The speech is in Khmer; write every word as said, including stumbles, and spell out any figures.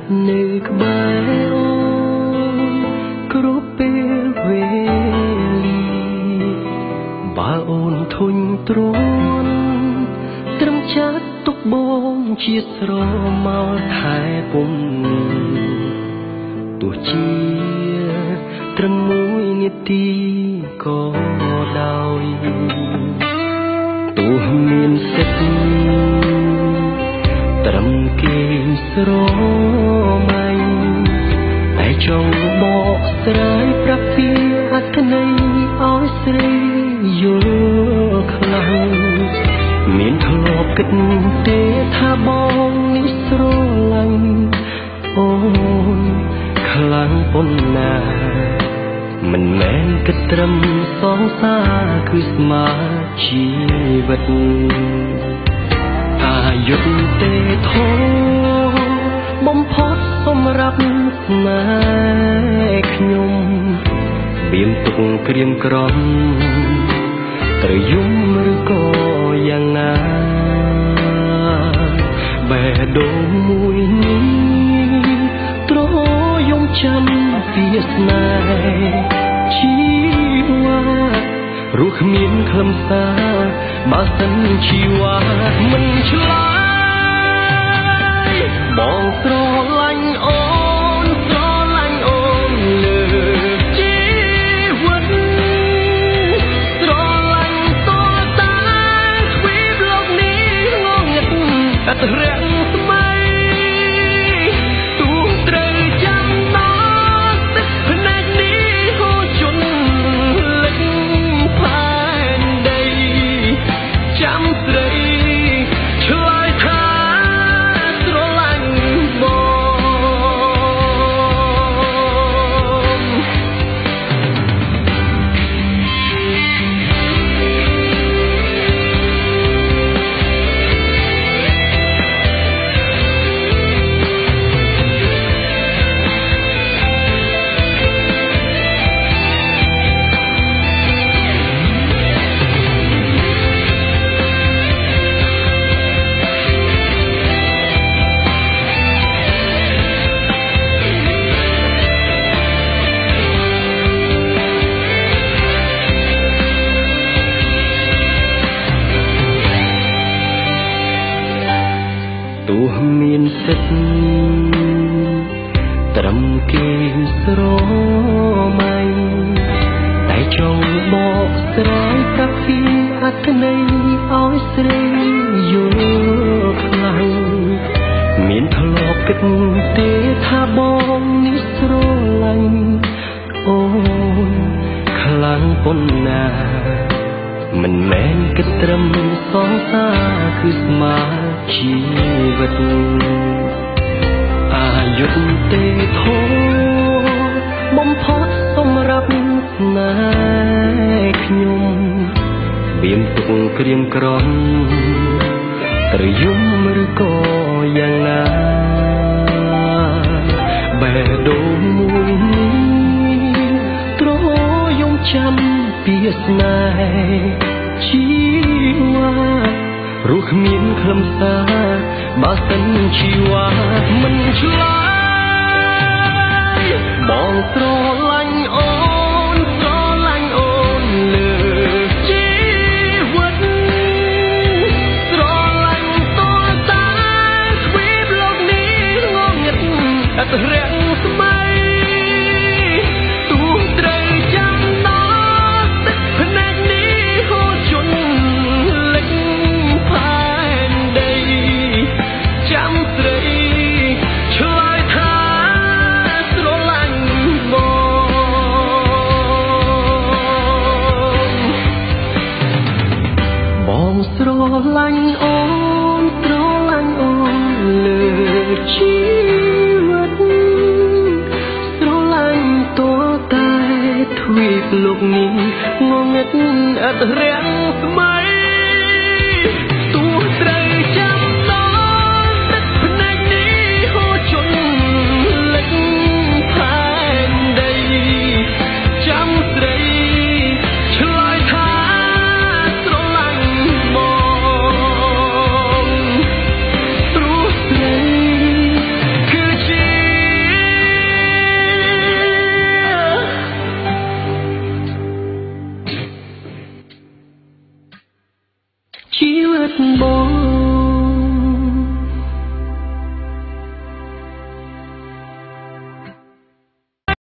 តនៅក្បែរអូនគ្រប់ពេលវេលាបើអូនធុញទ្រាន់ត្រឹមចាត់ទុកបងជាស្រមកថែពុំទោះជាត្រឹមមួយនាទីក៏ដោយទោះមានសិទ្ធិត្រឹមគេស្រមៃតែចង់បកស្រាយប្រាប់ពីអត្ថន័យឲ្យស្រីយល់ខ្លាំងមានធ្លាប់គិតទេថាបងនេះស្រឡាញ់អូនខ្លាំងប៉ុណ្ណាមិនមែនគិតត្រឹមសងសាគឺស្មើជីវិតអាយុទេធំបំផុតសម្រាប់ស្នេហ៍ខ្ញុំបៀមទុកក្រៀមក្រំត្រូវយំឬក៏យ៉ាងណាបេះដូងមួយនេះត្រយំចាំពីស្នេហ៍ជីវ៉ារស់គ្មានខ្លឹមសារបើសិនជីវ៉ាមិនឆ្លើយបងស្រឡាញ់អូនស្រឡាញ់អូនលើជីវិតស្រឡាញ់តតាទ្វីបលោកនេះងងឹតអត់រាំងស្មៃទូត្រូវចាំដល់ទឹកភ្នែកនេះហូរជន់លិចផែនដីចាំស្រីឆ្លើយថាស្រឡាញ់បងទោះមានសិទ្ធិត្រឹមគេស្រមៃតែចង់បកស្រាយប្រាប់ពីអត្ថន័យឲ្យស្រីយល់ខ្លាំងមានធ្លាប់គិតទេថាបងនេះស្រឡាញ់អូនខ្លាំងប៉ុណ្ណាមិនមែនគិតត្រឹមសងសាគឺស្មើជីវិតអាយុទេធំបំផុតសម្រាប់ស្នេហ៍ខ្ញុំបៀមទុកក្រៀមក្រំត្រូវយំឬក៏យ៉ាងណាបេះដូងមួយនេះត្រយំចាំពីស្នេហ៍ជីវ៉ារស់គ្មានខ្លឹមសារបើសិនជីវ៉ាមិនឆ្លើយបងស្រឡាញ់អូនស្រឡាញ់អូនលើជីវិតស្រឡាញ់តតាទ្វីបលោកនេះងងឹតអត់រាំងស្មៃទូត្រូវចាំដល់ទឹកភ្នែកនេះហូរជន់លិចផែនដីចាំស្រីឆ្លើយថាស្រឡាញ់បងបងស្រឡាញ់អូនស្រឡាញ់អូនលើជីវិតស្រឡាញ់តតែទ្វីបលោកនេះងងឹតអត់រាំងស្មៃទូត្រូវចាំដល់ទឹកភ្នែកនេះហូរជន់លិចផែនដីចាំស្រីឆ្លើយថាស្រឡាញ់បងព្រោះស្រីគឺជាបង